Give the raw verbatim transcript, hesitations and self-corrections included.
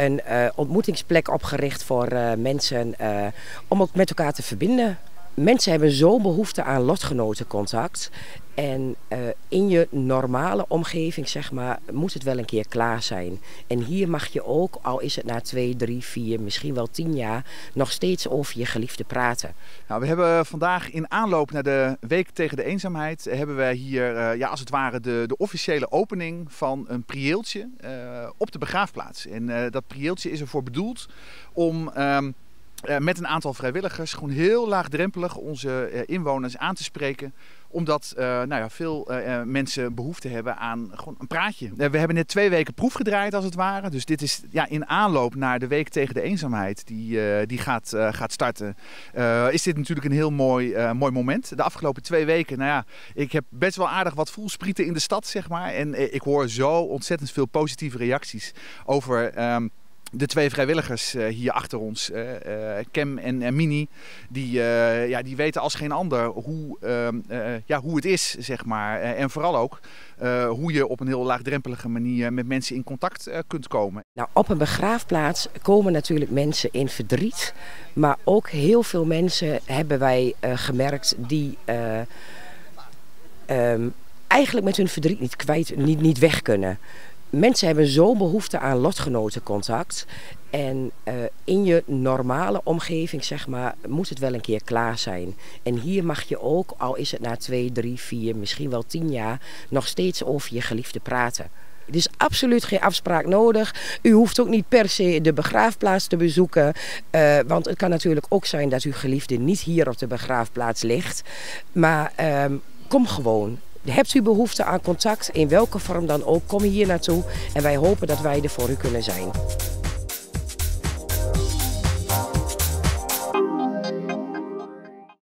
een uh, ontmoetingsplek opgericht voor uh, mensen uh, om ook met elkaar te verbinden. Mensen hebben zo behoefte aan lotgenotencontact. En uh, in je normale omgeving, zeg maar, moet het wel een keer klaar zijn. En hier mag je ook, al is het na twee, drie, vier, misschien wel tien jaar, nog steeds over je geliefde praten. Nou, we hebben vandaag in aanloop naar de Week tegen de Eenzaamheid, hebben wij hier uh, ja, als het ware de, de officiële opening van een prieeltje uh, op de begraafplaats. En uh, dat prieeltje is ervoor bedoeld om Um, Uh, met een aantal vrijwilligers gewoon heel laagdrempelig onze uh, inwoners aan te spreken. Omdat uh, nou ja, veel uh, mensen behoefte hebben aan gewoon een praatje. Uh, we hebben net twee weken proef gedraaid als het ware. Dus dit is ja, in aanloop naar de Week tegen de Eenzaamheid die, uh, die gaat, uh, gaat starten. Uh, is dit natuurlijk een heel mooi, uh, mooi moment. De afgelopen twee weken, nou ja, ik heb best wel aardig wat voelsprieten in de stad, zeg maar. En uh, ik hoor zo ontzettend veel positieve reacties over Um, de twee vrijwilligers uh, hier achter ons, uh, uh, Cem en uh, Mini, die, uh, ja, die weten als geen ander hoe, uh, uh, ja, hoe het is, zeg maar. Uh, en vooral ook uh, hoe je op een heel laagdrempelige manier met mensen in contact uh, kunt komen. Nou, op een begraafplaats komen natuurlijk mensen in verdriet. Maar ook heel veel mensen hebben wij uh, gemerkt die uh, um, eigenlijk met hun verdriet niet kwijt, niet, niet weg kunnen. Mensen hebben zo behoefte aan lotgenotencontact. En uh, in je normale omgeving, zeg maar, moet het wel een keer klaar zijn. En hier mag je ook, al is het na twee, drie, vier, misschien wel tien jaar, nog steeds over je geliefde praten. Er is absoluut geen afspraak nodig. U hoeft ook niet per se de begraafplaats te bezoeken. Uh, want het kan natuurlijk ook zijn dat uw geliefde niet hier op de begraafplaats ligt. Maar uh, kom gewoon. Hebt u behoefte aan contact, in welke vorm dan ook, kom hier naartoe en wij hopen dat wij er voor u kunnen zijn.